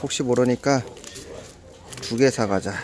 혹시 모르니까 2개 사가자.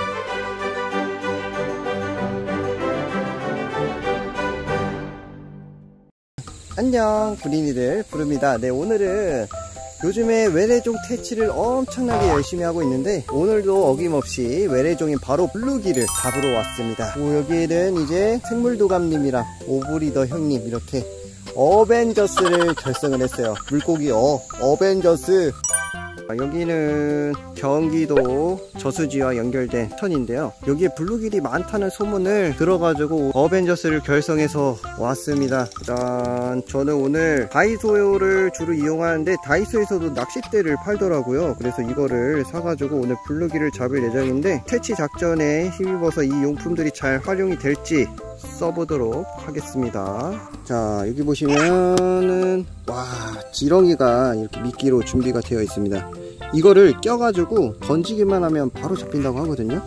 안녕 구린이들 부릅니다. 네, 오늘은 요즘에 외래종 퇴치를 엄청나게 열심히 하고 있는데 오늘도 어김없이 외래종인 바로 블루기를 잡으러 왔습니다. 여기에는 이제 생물도감님이랑 오브리더 형님 이렇게 어벤져스를 결성을 했어요. 물고기 어벤져스. 여기는 경기도 저수지와 연결된 천인데요, 여기에 블루길이 많다는 소문을 들어가지고 어벤져스를 결성해서 왔습니다. 일단 저는 오늘 다이소를 주로 이용하는데 다이소에서도 낚싯대를 팔더라고요. 그래서 이거를 사가지고 오늘 블루길을 잡을 예정인데 퇴치 작전에 힘입어서 이 용품들이 잘 활용이 될지 써보도록 하겠습니다. 자, 여기 보시면은 와, 지렁이가 이렇게 미끼로 준비가 되어 있습니다. 이거를 껴가지고 던지기만 하면 바로 잡힌다고 하거든요.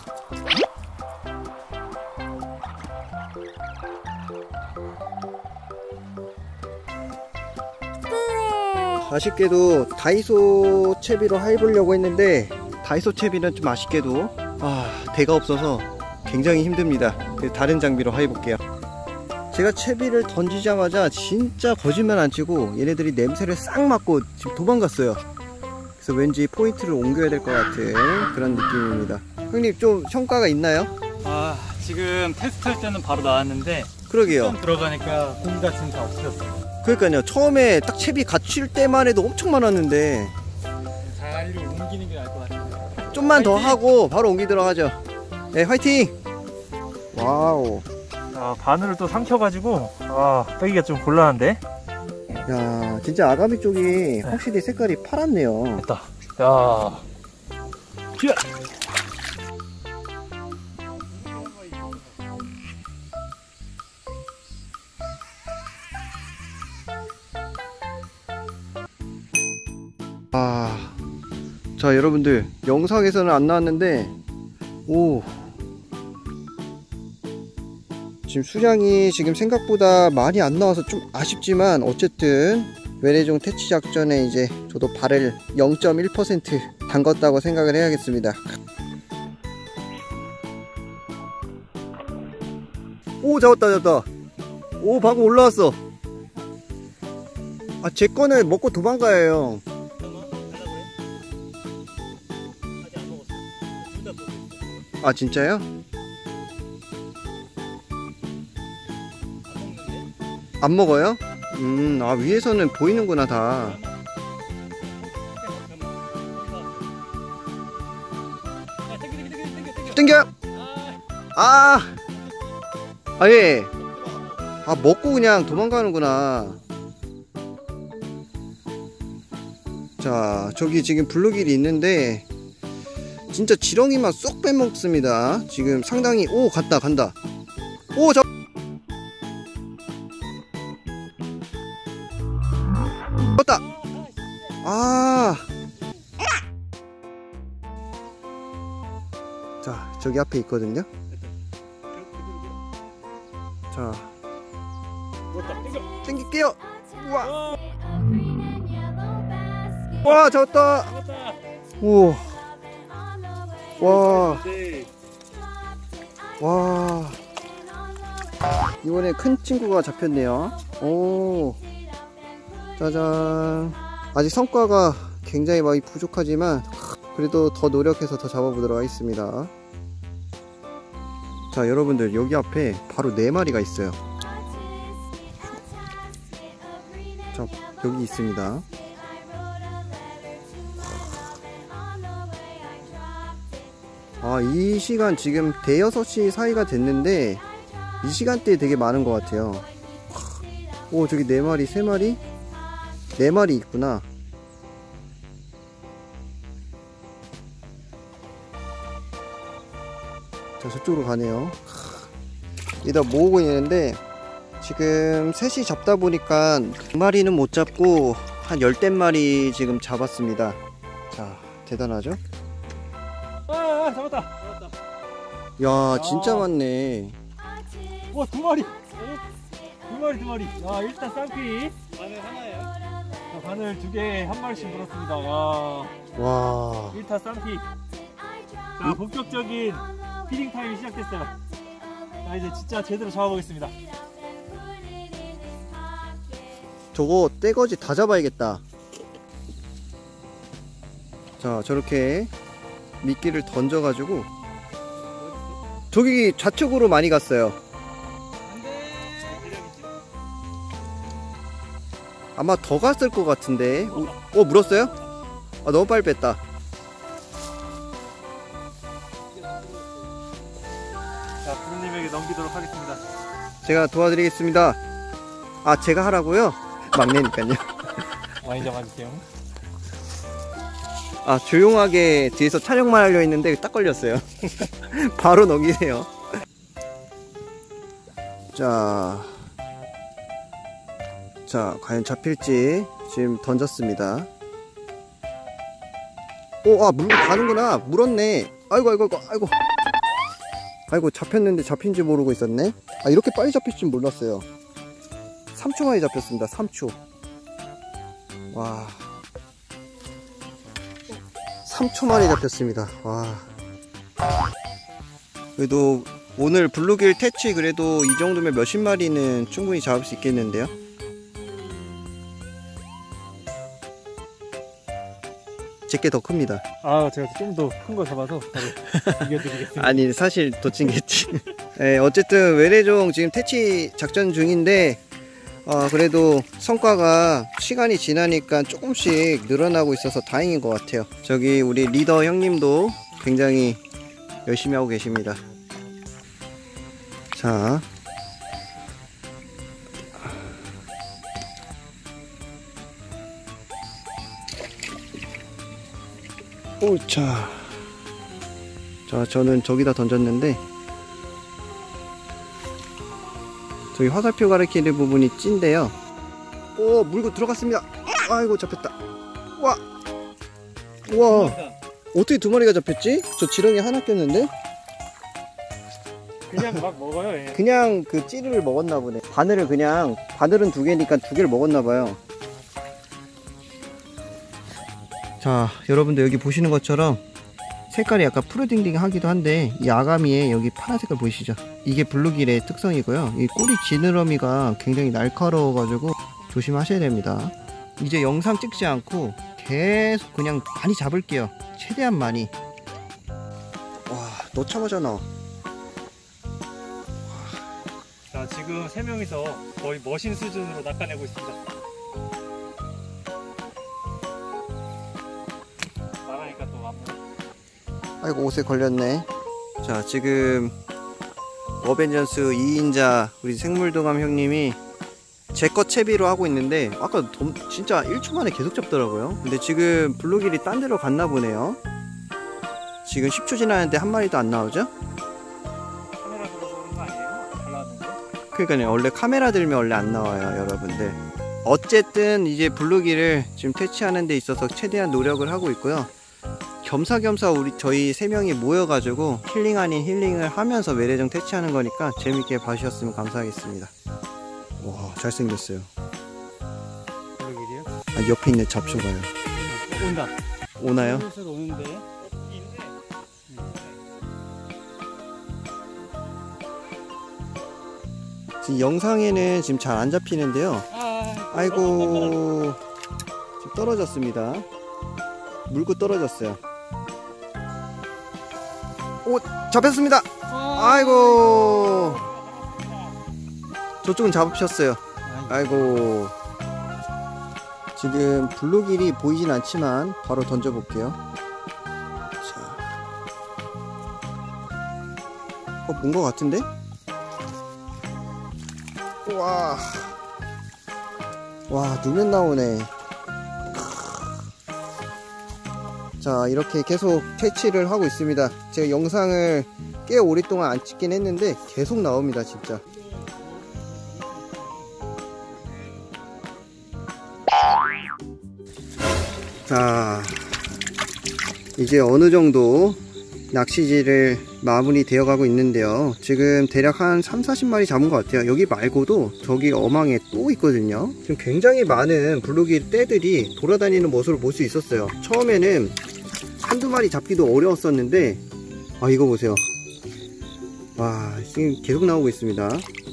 아쉽게도 다이소 채비로 해보려고 했는데 다이소 채비는 좀 아쉽게도 대가 없어서 굉장히 힘듭니다. 다른 장비로 해볼게요. 제가 채비를 던지자마자 진짜 거짓말 안 치고 얘네들이 냄새를 싹 맡고 지금 도망갔어요. 그래서 왠지 포인트를 옮겨야 될 것 같은 그런 느낌입니다. 형님 좀 성과가 있나요? 지금 테스트할 때는 바로 나왔는데 그러게요. 처음 들어가니까 고기 같은 다 없어졌어요. 그러니까요, 처음에 딱 채비 갖출 때만 해도 엄청 많았는데 자리를 옮기는 게 나을 것 같은데 좀만 더 하고 바로 옮기도록 하죠. 네, 화이팅! 와우. 바늘을 또 삼켜가지고 빼기가 좀 곤란한데. 야, 진짜 아가미 쪽이 확실히 색깔이 파랗네요. 됐다. 야, 쥐야. 자, 여러분들 영상에서는 안 나왔는데 지금 수량이 지금 생각보다 많이 안 나와서 좀 아쉽지만 어쨌든 외래종 퇴치 작전에 이제 저도 발을 0.1% 담궜다고 생각을 해야겠습니다. 오, 잡았다. 오, 방금 올라왔어. 제 거는 먹고 도망가요, 형. 진짜요? 안 먹어요? 위에서는 보이는구나 다. 땡겨! 예. 먹고 그냥 도망가는구나. 자, 저기 지금 블루길이 있는데 진짜 지렁이만 쏙 빼먹습니다. 지금 상당히 간다. 잡았다. 자, 저기 앞에 있거든요. 자, 땡길게요. 와, 잡았다. 와, 이번에 큰 친구가 잡혔네요. 짜잔. 아직 성과가 굉장히 많이 부족하지만 그래도 더 노력해서 더 잡아보도록 하겠습니다. 자, 여러분들 여기 앞에 바로 4마리가 있어요. 자, 여기 있습니다. 이 시간 지금 대여섯시 사이가 됐는데 이 시간대에 되게 많은 것 같아요. 저기 4마리, 3마리? 4마리 있구나. 자, 저쪽으로 가네요. 이따 모으고 있는데 지금 셋이 잡다 보니까 2마리는 못 잡고 한 10댓마리 지금 잡았습니다. 자, 대단하죠? 잡았다. 야, 진짜 많네. 와, 2마리. 2마리. 일단 쌍피. 바늘 하나예요? 바늘 2개 한 마리씩 물었습니다. 와. 1타 쌍피. 자, 본격적인 피딩 타임이 시작됐어요. 자, 이제 진짜 제대로 잡아보겠습니다. 저거 떼거지 다 잡아야겠다. 자, 저렇게 미끼를 던져가지고 저기 좌측으로 많이 갔어요. 아마 더 갔을 것 같은데. 물었어요? 아, 너무 빨리 뺐다. 자, 부모님에게 넘기도록 하겠습니다. 제가 도와드리겠습니다. 아, 제가 하라고요? 막내니까요. 많이 잡아주세요. 아, 조용하게 뒤에서 촬영만 하려 했는데 딱 걸렸어요. 바로 넘기세요. 자, 과연 잡힐지 지금 던졌습니다. 물고 가는구나. 물었네. 아이고, 잡혔는데 잡힌지 모르고 있었네. 아, 이렇게 빨리 잡힐 줄 몰랐어요. 3초 만에 잡혔습니다. 3초. 와, 3초 만에 잡혔습니다. 와. 그래도 오늘 블루길 퇴치 그래도 이 정도면 몇십 마리는 충분히 잡을 수 있겠는데요. 제게 더 큽니다. 아, 제가 좀 더 큰 거 잡아서 바로 이겨드리겠습니다. 아니, 사실 더 찡겠지. 네, 어쨌든 외래종 지금 퇴치 작전 중인데 그래도 성과가 시간이 지나니까 조금씩 늘어나고 있어서 다행인 것 같아요. 저기 우리 리더 형님도 굉장히 열심히 하고 계십니다. 자, 자, 저는 저기다 던졌는데 저기 화살표 가리키는 부분이 찐데요. 물고 들어갔습니다. 아이고, 잡혔다. 와, 어떻게 두 마리가 잡혔지? 저 지렁이 하나 꼈는데? 그냥 막 먹어요. 얘. 그냥 그 찌르를 먹었나 보네. 바늘은 두 개니까 두 개를 먹었나 봐요. 자, 여러분들 여기 보시는 것처럼 색깔이 약간 푸르딩딩 하기도 한데 이 아가미에 여기 파란 색깔 보이시죠? 이게 블루길의 특성이고요. 이 꼬리 지느러미가 굉장히 날카로워 가지고 조심하셔야 됩니다. 이제 영상 찍지 않고 계속 그냥 많이 잡을게요. 최대한 많이. 와, 넣자마잖아. 자, 지금 3명이서 거의 머신 수준으로 낚아내고 있습니다. 말하니까 또 맞네. 아이고, 옷에 걸렸네. 자, 지금 어벤져스 2인자 우리 생물도감 형님이 제것 채비로 하고 있는데 아까 진짜 1초 만에 계속 잡더라고요. 근데 지금 블루길이 딴 데로 갔나 보네요. 지금 10초 지났는데 한 마리도 안 나오죠? 카메라 들어보는 거 아니에요? 잘 나왔는데? 그러니까요, 원래 카메라 들면 원래 안 나와요, 여러분들. 어쨌든 이제 블루길을 지금 퇴치하는 데 있어서 최대한 노력을 하고 있고요. 겸사겸사 저희 3명이 모여가지고 힐링 아닌 힐링을 하면서 외래종 퇴치하는 거니까 재밌게 봐주셨으면 감사하겠습니다. 와, 잘생겼어요. 블루길이요? 아, 옆에 있는 잡초가요. 온다. 오나요? 오는데. 지금 영상에는 지금 잘 안 잡히는데요. 아이고, 지금 떨어졌습니다. 물고 떨어졌어요. 잡혔습니다. 아이고, 저쪽은 잡으셨어요. 아이고, 지금 블루길이 보이진 않지만 바로 던져볼게요. 자, 본 것 같은데? 와, 누면 나오네. 자, 이렇게 계속 퇴치를 하고 있습니다. 제가 영상을 꽤 오랫동안 안 찍긴 했는데 계속 나옵니다, 진짜. 자, 이제 어느 정도 낚시질을 마무리 되어 가고 있는데요. 지금 대략 한 30-40마리 잡은 것 같아요. 여기 말고도 저기 어망에 또 있거든요. 지금 굉장히 많은 블루길 떼들이 돌아다니는 모습을 볼 수 있었어요. 처음에는 한두 마리 잡기도 어려웠었는데, 아, 이거 보세요. 와, 지금 계속 나오고 있습니다.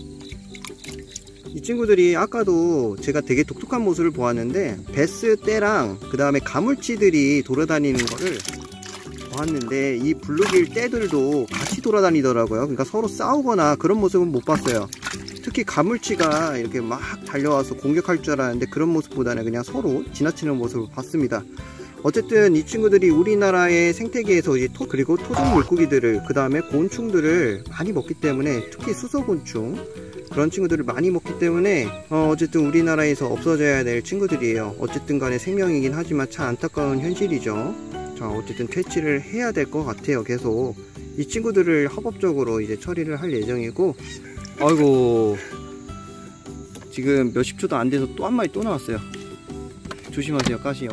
이 친구들이 아까도 제가 되게 독특한 모습을 보았는데, 베스 떼랑 그 다음에 가물치들이 돌아다니는 거를 보았는데, 이 블루길 떼들도 같이 돌아다니더라고요. 그러니까 서로 싸우거나 그런 모습은 못 봤어요. 특히 가물치가 이렇게 막 달려와서 공격할 줄 알았는데, 그런 모습보다는 그냥 서로 지나치는 모습을 봤습니다. 어쨌든 이 친구들이 우리나라의 생태계에서 이제 그리고 토종 물고기들을, 그 다음에 곤충들을 많이 먹기 때문에, 특히 수소곤충 그런 친구들을 많이 먹기 때문에 어쨌든 우리나라에서 없어져야 될 친구들이에요. 어쨌든 간에 생명이긴 하지만 참 안타까운 현실이죠. 자, 어쨌든 퇴치를 해야 될 것 같아요. 계속 이 친구들을 합법적으로 이제 처리를 할 예정이고, 아이고, 지금 몇십 초도 안 돼서 또 한 마리 또 나왔어요. 조심하세요, 가시.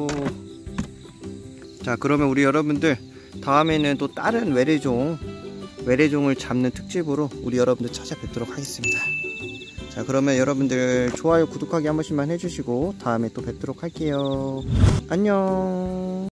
자, 그러면 우리 여러분들 다음에는 또 다른 외래종을 잡는 특집으로 우리 여러분들 찾아뵙도록 하겠습니다. 자, 그러면 여러분들 좋아요, 구독하기 한 번씩만 해주시고 다음에 또 뵙도록 할게요. 안녕.